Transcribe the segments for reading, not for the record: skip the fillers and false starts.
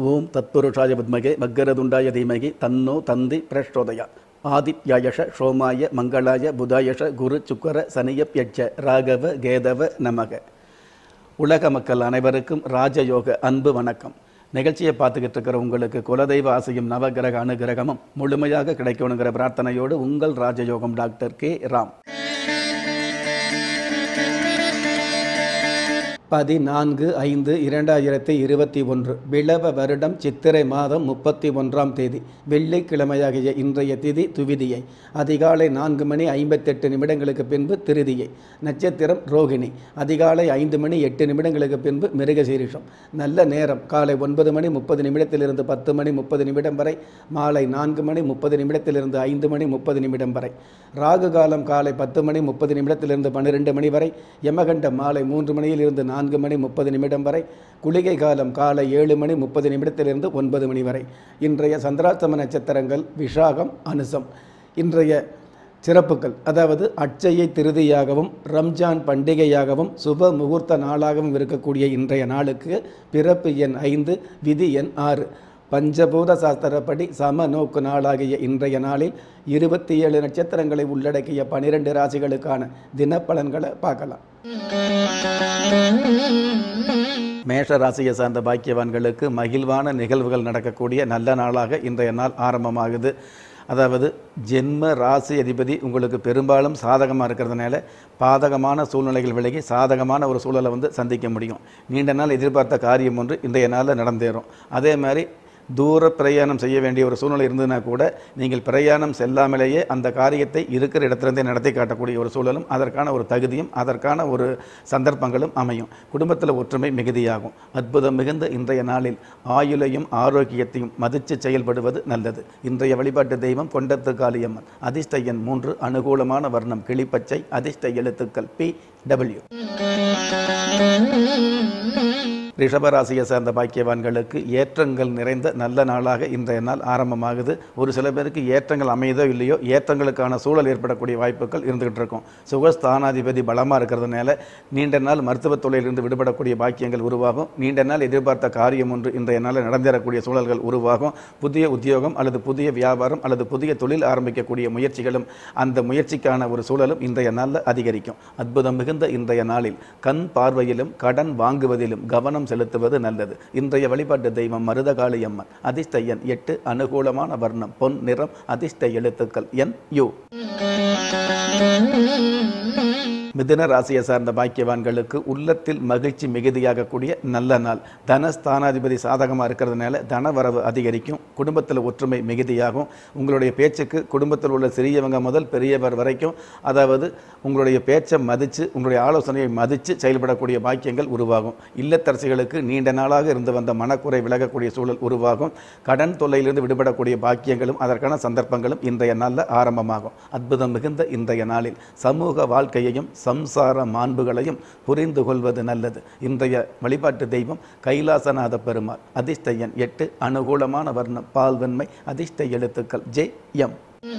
ஓம் தத்புருஷாய வித்மகே வக்கரதுண்டாய தீமகி தன்னோ தந்தி பிரச்சோதயா ஆதித்யாயஷ சோமாய மங்களாய புதாயஷ குரு சுக்கர சனியப்யட்ச ராகவ கேதவ நமக. உலக மக்கள் அனைவருக்கும் ராஜயோக அன்பு வணக்கம். நிகழ்ச்சியை பார்த்துக்கிட்டு இருக்கிற உங்களுக்கு குலதெய்வ ஆசையும் நவகிரக அனுகிரகமும் முழுமையாக கிடைக்கணுங்கிற பிரார்த்தனையோடு உங்கள் ராஜயோகம் டாக்டர் கே ராம். 14/5/2021 பிளவ வருடம் சித்திரை மாதம் 31ஆம் தேதி வெள்ளிக்கிழமையாகிய இன்றைய திதி துவிதியை. அதிகாலை 4:58 பின்பு திருதியை. நட்சத்திரம் ரோகிணி. அதிகாலை 5:08 பின்பு மிருகசீரிஷம். நல்ல நேரம் காலை 9:30 10:30 வரை, மாலை 4:30 5:30 வரை. ராகு காலம் காலை 10:30 12 வரை, யமகண்ட மாலை 3 4:30 வரை, குளிகை காலம் காலை 7:30 9 வரை. இன்றைய சந்திராஷ்டம நட்சத்திரங்கள் விஷாகம், அனுசம். இன்றைய சிறப்புகள், அதாவது அட்சயை திருதியாகவும் ரம்ஜான் பண்டிகையாகவும் சுப முகூர்த்த நாளாகவும் இருக்கக்கூடிய இன்றைய நாளுக்கு பிறப்பு எண் 5, விதி எண் 6. பஞ்சபூத சாஸ்திரப்படி சம நோக்கு நாளாகிய இன்றைய நாளில் 27 நட்சத்திரங்களை உள்ளடக்கிய 12 ராசிகளுக்கான தினப்பலன்களை பார்க்கலாம். மேஷ ராசியை சார்ந்த பாக்கியவான்களுக்கு மகிழ்வான நிகழ்வுகள் நடக்கக்கூடிய நல்ல நாளாக இன்றைய நாள் ஆரம்பமாகுது. அதாவது ஜென்ம ராசி அதிபதி உங்களுக்கு பெரும்பாலும் சாதகமாக இருக்கிறதுனால பாதகமான சூழ்நிலைகள் விலகி சாதகமான ஒரு சூழலை சந்திக்க முடியும். நீண்ட நாள் எதிர்பார்த்த காரியம் ஒன்று இன்றைய நாளில் நடந்தேறும். அதே மாதிரி தூர பிரயாணம் செய்ய வேண்டிய ஒரு சூழ்நிலை இருந்ததுன்னா கூட நீங்கள் பிரயாணம் செல்லாமலேயே அந்த காரியத்தை இருக்கிற இடத்துலேருந்தே நடத்தி காட்டக்கூடிய ஒரு சூழலும் அதற்கான ஒரு தகுதியும் அதற்கான ஒரு சந்தர்ப்பங்களும் அமையும். குடும்பத்தில் ஒற்றுமை மிகுதியாகும். அற்புதம் மிகுந்த இன்றைய நாளில் ஆயுளையும் ஆரோக்கியத்தையும் மதித்து செயல்படுவது நல்லது. இன்றைய வழிபாட்டு தெய்வம் கொண்டத்து காளியம்மன். அதிர்ஷ்ட எண் 3, அனுகூலமான வர்ணம் கிளிப்பச்சை, அதிர்ஷ்ட எழுத்துக்கள் PW. ரிஷபராசியை சார்ந்த பாக்கியவான்களுக்கு ஏற்றங்கள் நிறைந்த நல்ல நாளாக இன்றைய நாள் ஆரம்பமாகுது. ஒரு சில பேருக்கு ஏற்றங்கள் அமையதோ இல்லையோ ஏற்றங்களுக்கான சூழல் ஏற்படக்கூடிய வாய்ப்புகள் இருந்துகிட்டு இருக்கும். சுகஸ்தானாதிபதி பலமாக இருக்கிறதுனால நீண்ட நாள் மருத்துவத் தொழிலிருந்து விடுபடக்கூடிய பாக்கியங்கள் உருவாகும். நீண்ட நாள் எதிர்பார்த்த காரியம் ஒன்று இன்றைய நாளில் நடந்தேறக்கூடிய சூழல்கள் உருவாகும். புதிய உத்தியோகம் அல்லது புதிய வியாபாரம் அல்லது புதிய தொழில் ஆரம்பிக்கக்கூடிய முயற்சிகளும் அந்த முயற்சிக்கான ஒரு சூழலும் இன்றைய நாளில் அதிகரிக்கும். அற்புதம் மிகுந்த இன்றைய நாளில் கண் பார்வையிலும் கடன் வாங்குவதிலும் கவனம் செலுத்துவது நல்லது. இன்றைய வழிபாட்டு தெய்வம் மருதகாளியம்மன். அதிர்ஷ்ட எண் 8, அனுகூலமான வர்ணம் பொன் நிறம், அதிர்ஷ்ட எழுத்துக்கள் NU. மிதுன ராசியை சார்ந்த பாக்கியவான்களுக்கு உள்ளத்தில் மகிழ்ச்சி மிகுதியாகக்கூடிய நல்ல நாள். தனஸ்தானாதிபதி சாதகமாக இருக்கிறதுனால தனவரவு அதிகரிக்கும். குடும்பத்தில் ஒற்றுமை மிகுதியாகும். உங்களுடைய பேச்சுக்கு குடும்பத்தில் உள்ள சிறியவங்க முதல் பெரியவர் வரைக்கும், அதாவது உங்களுடைய பேச்சை மதித்து உங்களுடைய ஆலோசனையை மதித்து செயல்படக்கூடிய பாக்கியங்கள் உருவாகும். இல்லத்தரசிகளுக்கு நீண்ட நாளாக இருந்து வந்த மனக்குறை விலகக்கூடிய சூழல் உருவாகும். கடன் தொல்லையிலிருந்து விடுபடக்கூடிய பாக்கியங்களும் அதற்கான சந்தர்ப்பங்களும் இன்றைய நாளில் ஆரம்பமாகும். அற்புதம் மிகுந்த இன்றைய நாளில் சமூக வாழ்க்கையையும் சம்சார மாண்புகளையும் புரிந்து கொள்வது நல்லது. இன்றைய வழிபாட்டு தெய்வம் கைலாசநாத பெருமாள். அதிர்ஷ்ட எண் 8, அனுகூலமான வர்ணம் பால்வன்மை, அதிர்ஷ்ட எழுத்துக்கள் JM.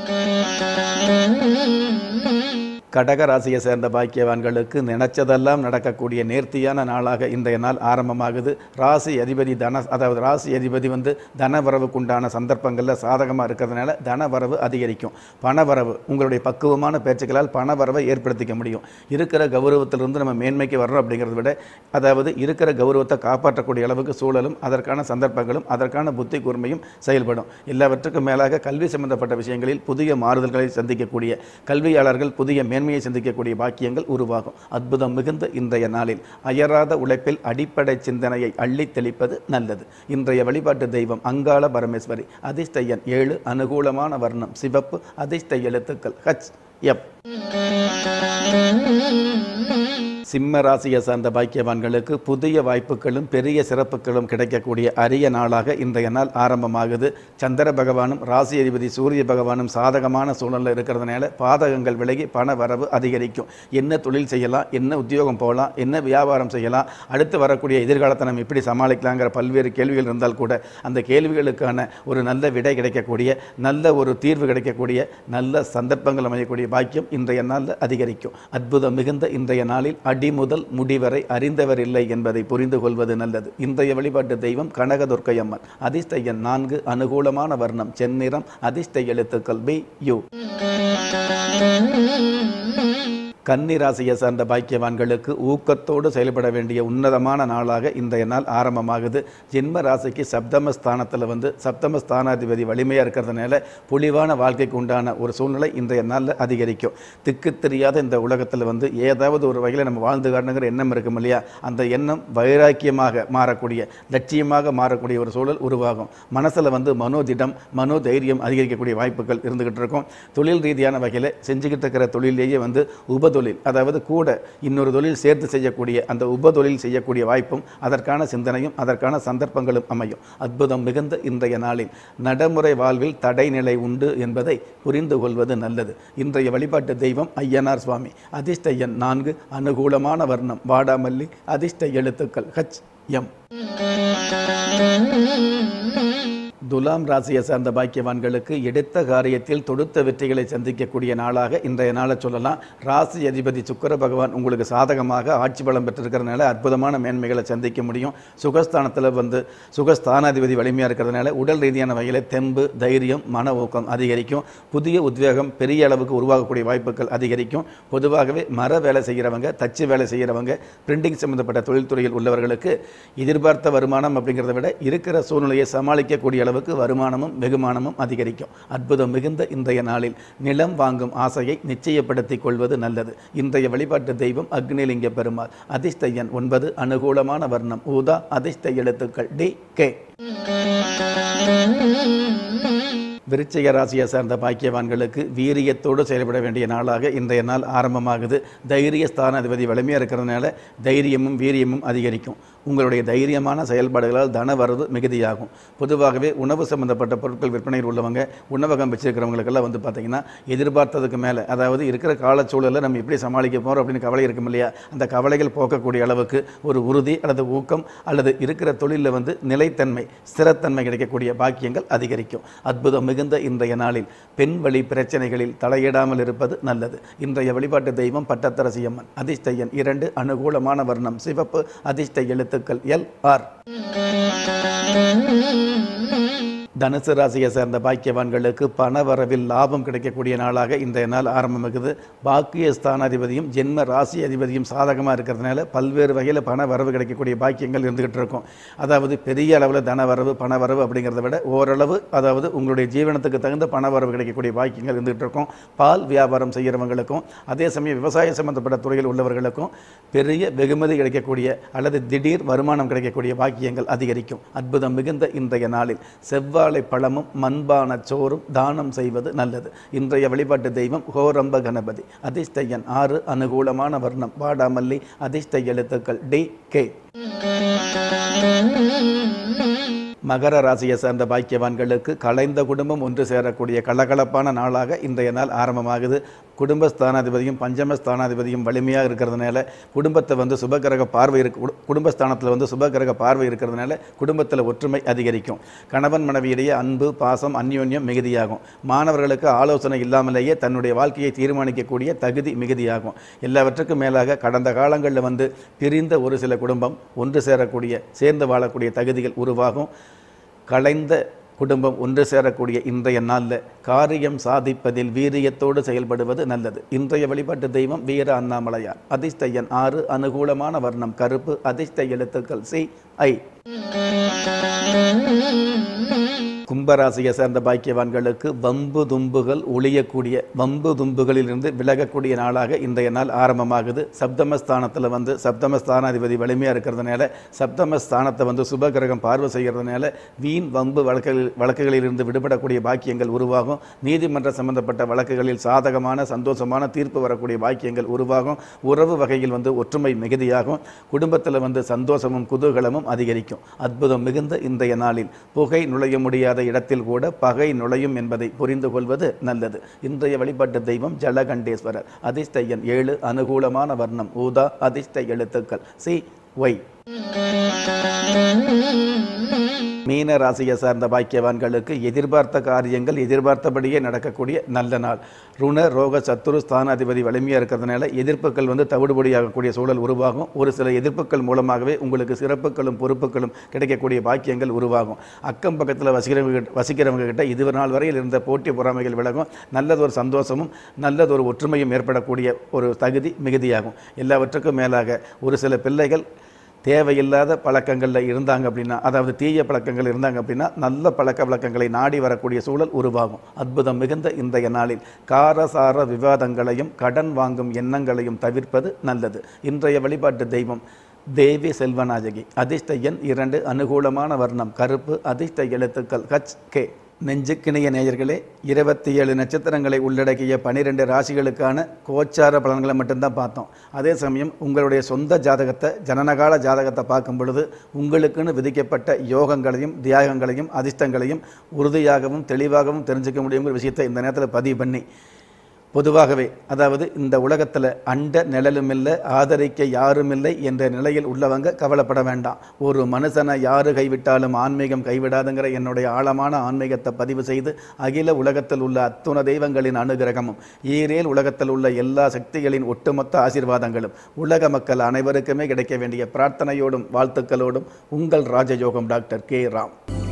கடக ராசியை சேர்ந்த பாக்கியவான்களுக்கு நினைச்சதெல்லாம் நடக்கக்கூடிய நேர்த்தியான நாளாக இன்றைய நாள் ஆரம்பமாகுது. ராசி அதிபதி அதாவது ராசி அதிபதி தனவரவுக்குண்டான சந்தர்ப்பங்களில் சாதகமாக இருக்கிறதுனால தனவரவு அதிகரிக்கும். பணவரவு உங்களுடைய பக்குவமான பேச்சுக்களால் பணவரவை ஏற்படுத்திக்க முடியும். இருக்கிற கௌரவத்திலிருந்து நம்ம மேன்மைக்கு வர்றோம் அப்படிங்கிறத விட, அதாவது இருக்கிற கௌரவத்தை காப்பாற்றக்கூடிய அளவுக்கு சூழலும் அதற்கான சந்தர்ப்பங்களும் அதற்கான புத்தி கூர்மையும் செயல்படும். எல்லாவற்றுக்கும் மேலாக கல்வி சம்பந்தப்பட்ட விஷயங்களில் புதிய மாறுதல்களை சந்திக்கக்கூடிய கல்வியாளர்கள் புதிய மேன்மையை சந்திக்கக்கூடிய பாக்கியங்கள் உருவாகும். அற்புதம் மிகுந்த இன்றைய நாளில் அயராத உழைப்பில் அடிப்படை சிந்தனையை அள்ளி தெளிப்பது நல்லது. இன்றைய வழிபாட்டு தெய்வம் அங்காள பரமேஸ்வரி. அதிர்ஷ்ட எண் 7, அனுகூலமான வர்ணம் சிவப்பு, அதிர்ஷ்ட எழுத்துக்கள் HF. சிம்ம ராசியை சார்ந்த பாக்கியவான்களுக்கு புதிய வாய்ப்புகளும் பெரிய சிறப்புகளும் கிடைக்கக்கூடிய அரிய நாளாக இன்றைய நாள் ஆரம்பமாகுது. சந்திர பகவானும் ராசி அதிபதி சூரிய பகவானும் சாதகமான சூழலில் இருக்கிறதுனால பாதகங்கள் விலகி பண வரவு அதிகரிக்கும். என்ன தொழில் செய்யலாம், என்ன உத்தியோகம் போகலாம், என்ன வியாபாரம் செய்யலாம், அடுத்து வரக்கூடிய எதிர்காலத்தை நம்ம எப்படி சமாளிக்கலாங்கிற பல்வேறு கேள்விகள் இருந்தால் கூட அந்த கேள்விகளுக்கான ஒரு நல்ல விடை கிடைக்கக்கூடிய, நல்ல ஒரு தீர்வு கிடைக்கக்கூடிய, நல்ல சந்தர்ப்பங்கள் அமையக்கூடிய பாக்கியம் இன்றைய நாளில் அதிகரிக்கும். அற்புதம் மிகுந்த இன்றைய நாளில் அடி முதல் முடிவரை அறிந்தவர் இல்லை என்பதை புரிந்து கொள்வது நல்லது. இன்றைய வழிபாட்டு தெய்வம் கனகதுர்க்கை அம்மன். அதிர்ஷ்ட எண் 4, அனுகூலமான வர்ணம் செந்நிறம், அதிர்ஷ்ட எழுத்துக்கள் பி யு. கன்னி ராசியை சார்ந்த பாக்கியவான்களுக்கு ஊக்கத்தோடு செயல்பட வேண்டிய உன்னதமான நாளாக இன்றைய நாள் ஆரம்பமாகுது. ஜென்ம ராசிக்கு சப்தமஸ்தானத்தில் சப்தமஸ்தானாதிபதி வலிமையாக இருக்கிறதுனால பொலிவான வாழ்க்கைக்கு உண்டான ஒரு சூழ்நிலை இன்றைய நாளில் அதிகரிக்கும். திக்கு தெரியாத இந்த உலகத்தில் ஏதாவது ஒரு வகையில் நம்ம வாழ்ந்து காட்டுங்கிற எண்ணம் இருக்கும் இல்லையா, அந்த எண்ணம் வைராக்கியமாக மாறக்கூடிய, லட்சியமாக மாறக்கூடிய ஒரு சூழல் உருவாகும். மனசில் மனோதிடம், மனோதைரியம் அதிகரிக்கக்கூடிய வாய்ப்புகள் இருந்துகிட்டு இருக்கும். தொழில் ரீதியான வகையில் செஞ்சுக்கிட்டு இருக்கிற தொழிலேயே உபதொழில், அதாவது கூட இன்னொரு தொழில் சேர்த்து செய்யக்கூடிய அந்த உபதொழில் செய்யக்கூடிய வாய்ப்பும் அதற்கான சிந்தனையும் அதற்கான சந்தர்ப்பங்களும் அமையும். அற்புதம் மிகுந்த இன்றைய நாளில் நடைமுறை வாழ்வில் தடைநிலை உண்டு என்பதை புரிந்து கொள்வது நல்லது. இன்றைய வழிபாட்டு தெய்வம் ஐயனார் சுவாமி. அதிர்ஷ்ட எண் 4, அனுகூலமான வர்ணம் வாடாமல்லி, அதிர்ஷ்ட எழுத்துக்கள் ஹச் எம். துலாம் ராசியை சார்ந்த பாக்கியவான்களுக்கு எடுத்த காரியத்தில் தொடுத்த வெற்றிகளை சந்திக்கக்கூடிய நாளாக இன்றைய நாளை சொல்லலாம். ராசி அதிபதி சுக்கிர பகவான் உங்களுக்கு சாதகமாக ஆட்சி பலம் பெற்றிருக்கிறதுனால அற்புதமான மேன்மைகளை சந்திக்க முடியும். சுகஸ்தானத்தில் சுகஸ்தானாதிபதி வலிமையாக இருக்கிறதுனால உடல் ரீதியான வகையில் தெம்பு, தைரியம், மன ஊக்கம் அதிகரிக்கும். புதிய உத்வேகம் பெரிய அளவுக்கு உருவாகக்கூடிய வாய்ப்புகள் அதிகரிக்கும். பொதுவாகவே மர வேலை செய்கிறவங்க, தச்சு வேலை செய்கிறவங்க, பிரிண்டிங் சம்பந்தப்பட்ட தொழில்துறையில் உள்ளவர்களுக்கு எதிர்பார்த்த வருமானம் அப்படிங்கிறத விட இருக்கிற சூழ்நிலையை சமாளிக்கக்கூடிய அளவுக்கு வருமானமும் வெகுமானமும் அதிகரிக்கும். அற்புதம் மிகுந்த இன்றைய நாளில் நிலம் வாங்கும் ஆசையை நிச்சயப்படுத்திக் கொள்வது நல்லது. இன்றைய வழிபாட்டு தெய்வம் அக்னிலிங்க பெருமாள். அதிர்ஷ்ட எண் 9, அனுகூலமான வர்ணம் ஊதா, அதிர்ஷ்ட எழுத்துக்கள் டி கே. விருச்சிக ராசியை சார்ந்த பாக்கியவான்களுக்கு வீரியத்தோடு செயல்பட வேண்டிய நாளாக இன்றைய நாள் ஆரம்பமாகுது. தைரிய ஸ்தானாதிபதி வலிமையாக இருக்கிறதுனால தைரியமும் வீரியமும் அதிகரிக்கும். உங்களுடைய தைரியமான செயல்பாடுகளால் தன வரவு மிகுதியாகும். பொதுவாகவே உணவு சம்பந்தப்பட்ட பொருட்கள் விற்பனையில் உள்ளவங்க, உணவகம் வச்சிருக்கிறவங்களுக்கெல்லாம் பார்த்தீங்கன்னா எதிர்பார்த்ததுக்கு மேலே, அதாவது இருக்கிற காலச்சூழலில் நம்ம எப்படி சமாளிக்க போகிறோம் அப்படின்னு கவலை இருக்கும் இல்லையா, அந்த கவலைகள் போக்கக்கூடிய அளவுக்கு ஒரு உறுதி அல்லது ஊக்கம் அல்லது இருக்கிற தொழிலில் நிலைத்தன்மை, ஸ்திரத்தன்மை கிடைக்கக்கூடிய பாக்கியங்கள் அதிகரிக்கும். அற்புதம் மிகுந்த இன்றைய நாளில் பெண் வழி பிரச்சனைகளில் தலையிடாமல் இருப்பது நல்லது. இன்றைய வழிபாட்டு தெய்வம் பட்டத்தரசி அம்மன். அதிர்ஷ்ட எண் 2, அனுகூலமான வர்ணம் சிவப்பு, அதிர்ஷ்ட எழுத்துக்கள் எல் ஆர். தனுசு ராசியை சேர்ந்த பாக்கியவான்களுக்கு பண வரவில் லாபம் கிடைக்கக்கூடிய நாளாக இன்றைய நாள் ஆரம்பமாகுது. பாக்கிய ஸ்தானாதிபதியும் ஜென்ம ராசி அதிபதியும் சாதகமாக இருக்கிறதுனால பல்வேறு வகையில் பண வரவு கிடைக்கக்கூடிய பாக்கியங்கள் இருந்துகிட்டு இருக்கும். அதாவது பெரிய அளவில் தன வரவு, பண வரவு அப்படிங்கிறத விட ஓரளவு, அதாவது உங்களுடைய ஜீவனத்துக்கு தகுந்த பண வரவு கிடைக்கக்கூடிய பாக்கியங்கள் இருந்துகிட்டு இருக்கும். பால் வியாபாரம் செய்கிறவங்களுக்கும் அதே சமயம் விவசாய சம்பந்தப்பட்ட துறையில் உள்ளவர்களுக்கும் பெரிய வெகுமதி கிடைக்கக்கூடிய அல்லது திடீர் வருமானம் கிடைக்கக்கூடிய பாக்கியங்கள் அதிகரிக்கும். அற்புதம் மிகுந்த இன்றைய நாளில் செவ்வாய் பழமும் மண்பான சோறும் தானம் செய்வது நல்லது. இன்றைய வழிபாட்டு தெய்வம் ஹோரம்ப கணபதி. அதிர்ஷ்ட எண் 6, அனுகூலமான வர்ணம் வாடாமல்லி, அதிர்ஷ்ட எழுத்துக்கள் டி கே. மகர ராசியை சார்ந்த பாக்கியவான்களுக்கு கலைந்த குடும்பம் ஒன்று சேரக்கூடிய கலகலப்பான நாளாக இன்றைய நாள் ஆரம்பமாகுது. குடும்பஸ்தானாதிபதியும் பஞ்சமஸ்தானாதிபதியும் வலிமையாக இருக்கிறதுனால குடும்பத்தை சுபகிரக பார்வை குடும்பஸ்தானத்தில் சுபகிரக பார்வை இருக்கிறதுனால குடும்பத்தில் ஒற்றுமை அதிகரிக்கும். கணவன் மனைவியிடையே அன்பு, பாசம், அந்யோன்யம் மிகுதியாகும். மாணவர்களுக்கு ஆலோசனை இல்லாமலேயே தன்னுடைய வாழ்க்கையை தீர்மானிக்கக்கூடிய தகுதி மிகுதியாகும். எல்லாவற்றுக்கும் மேலாக கடந்த காலங்களில் பிரிந்த ஒரு சில குடும்பம் ஒன்று சேரக்கூடிய, சேர்ந்து வாழக்கூடிய தகுதிகள் உருவாகும். கலைந்த குடும்பம் ஒன்று சேரக்கூடிய இன்றைய நாளில் காரியம் சாதிப்பதில் வீரியத்தோடு செயல்படுவது நல்லது. இன்றைய வழிபாட்டு தெய்வம் வீர அண்ணாமலையார். அதிர்ஷ்ட எண் 6, அனுகூலமான வர்ணம் கருப்பு, அதிர்ஷ்ட எழுத்துக்கள் சி ஐ. கும்பராசியை சேர்ந்த பாக்கியவான்களுக்கு வம்பு தும்புகள் ஒழியக்கூடிய, வம்பு தும்புகளிலிருந்து விலகக்கூடிய நாளாக இன்றைய நாள் ஆரம்பமாகுது. சப்தமஸ்தானத்தில் சப்தமஸ்தானாதிபதி வலிமையாக இருக்கிறதுனால சப்தமஸ்தானத்தை சுபகிரகம் பார்வை செய்கிறதுனால வீண் வம்பு வழக்குகளிலிருந்து விடுபடக்கூடிய பாக்கியங்கள் உருவாகும். நீதிமன்ற சம்பந்தப்பட்ட வழக்குகளில் சாதகமான சந்தோஷமான தீர்ப்பு வரக்கூடிய பாக்கியங்கள் உருவாகும். உறவு வகையில் ஒற்றுமை மிகுதியாகும். குடும்பத்தில் சந்தோஷமும் குதூகலமும் அதிகரிக்கும். அற்புதம் மிகுந்த இன்றைய நாளில் புகை நுழைய முடியாத இடத்தில் கூட பகை நுழையும் என்பதை புரிந்து கொள்வது நல்லது. இன்றைய வழிபாட்டு தெய்வம் ஜலகண்டேஸ்வரர். அதிர்ஷ்ட எண் 7, அனுகூலமான வர்ணம் ஊதா, அதிர்ஷ்ட எழுத்துக்கள் சி ஒய். மீன ராசியை சார்ந்த பாக்கியவான்களுக்கு எதிர்பார்த்த காரியங்கள் எதிர்பார்த்தபடியே நடக்கக்கூடிய நல்ல நாள். ருண ரோக சத்துரு ஸ்தானாதிபதி வலிமையாக இருக்கிறதுனால எதிர்ப்புகள் தவிடுபடியாகக்கூடிய சூழல் உருவாகும். ஒரு சில எதிர்ப்புகள் மூலமாகவே உங்களுக்கு சிறப்புகளும் பொறுப்புகளும் கிடைக்கக்கூடிய பாக்கியங்கள் உருவாகும். அக்கம் பக்கத்தில் வசிக்கிறவங்க கிட்ட இது நாள் வரையில் இருந்த போட்டி பொறாமைகள் விலகும். நல்லதொரு சந்தோஷமும் நல்லதொரு ஒற்றுமையும் ஏற்படக்கூடிய ஒரு தகுதி மிகுதியாகும். எல்லாவற்றுக்கும் மேலாக ஒரு சில பிள்ளைகள் தேவையில்லாத பழக்கங்களில் இருந்தாங்க அப்படின்னா, அதாவது தீய பழக்கங்கள் இருந்தாங்க அப்படின்னா, நல்ல பழக்க வழக்கங்களை நாடி வரக்கூடிய சூழல் உருவாகும். அற்புதம் மிகுந்த இன்றைய நாளில் காரசார விவாதங்களையும் கடன் வாங்கும் எண்ணங்களையும் தவிர்ப்பது நல்லது. இன்றைய வழிபாட்டு தெய்வம் தேவி செல்வநாயகி. அதிர்ஷ்ட எண் 2, அனுகூலமான வர்ணம் கருப்பு, அதிர்ஷ்ட எழுத்துக்கள் HK. நெஞ்சுக்கிணைய நேயர்களே, 27 நட்சத்திரங்களை உள்ளடக்கிய 12 ராசிகளுக்கான கோச்சார பலன்களை மட்டும்தான் பார்த்தோம். அதே சமயம் உங்களுடைய சொந்த ஜாதகத்தை, ஜனனகால ஜாதகத்தை பார்க்கும் பொழுது உங்களுக்குன்னு விதிக்கப்பட்ட யோகங்களையும் தியாகங்களையும் அதிர்ஷ்டங்களையும் உறுதியாகவும் தெளிவாகவும் தெரிஞ்சுக்க முடியுங்கிற விஷயத்தை இந்த நேரத்தில் பதிவு பண்ணி, பொதுவாகவே அதாவது இந்த உலகத்தில் அண்ட நிழலும் இல்லை, ஆதரிக்க யாரும் இல்லை என்ற நிலையில் உள்ளவங்க கவலைப்பட வேண்டாம். ஒரு மனுஷனை யாரு கைவிட்டாலும் ஆன்மீகம் கைவிடாதுங்கிற என்னுடைய ஆழமான ஆன்மீகத்தை பதிவு செய்து அகில உலகத்தில் உள்ள அத்துண தெய்வங்களின் அனுகிரகமும் ஈரேல் உலகத்தில் உள்ள எல்லா சக்திகளின் ஒட்டுமொத்த ஆசீர்வாதங்களும் உலக மக்கள் அனைவருக்குமே கிடைக்க வேண்டிய பிரார்த்தனையோடும் வாழ்த்துக்களோடும் உங்கள் ராஜயோகம் டாக்டர் K.Ram.